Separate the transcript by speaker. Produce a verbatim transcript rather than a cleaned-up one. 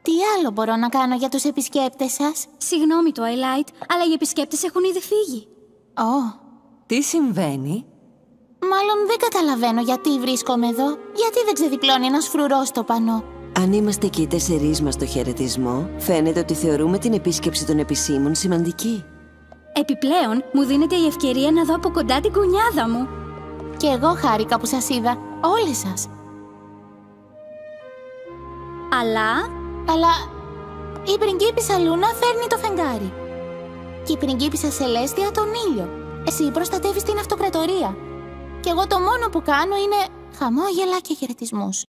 Speaker 1: Τι άλλο μπορώ να κάνω για τους επισκέπτες σας?
Speaker 2: Συγγνώμη, Twilight, αλλά οι επισκέπτες έχουν ήδη φύγει.
Speaker 1: Ω. Oh.
Speaker 3: Τι συμβαίνει?
Speaker 1: Μάλλον δεν καταλαβαίνω γιατί βρίσκομαι εδώ. Γιατί δεν ξεδιπλώνει ένας φρουρός στο πανό?
Speaker 4: Αν είμαστε εκεί οι τέσσερις μας στο χαιρετισμό, φαίνεται ότι θεωρούμε την επίσκεψη των επισήμων σημαντική.
Speaker 2: Επιπλέον, μου δίνεται η ευκαιρία να δω από κοντά την κουνιάδα μου.
Speaker 1: Και εγώ χάρηκα που σας είδα, όλες σας.
Speaker 2: Αλλά...
Speaker 1: Αλλά η πριγκίπισσα Λούνα φέρνει το φεγγάρι. Και η πριγκίπισσα Σελέστια τον ήλιο. Εσύ προστατεύεις την αυτοκρατορία. Και εγώ το μόνο που κάνω είναι χαμόγελα και χαιρετισμούς.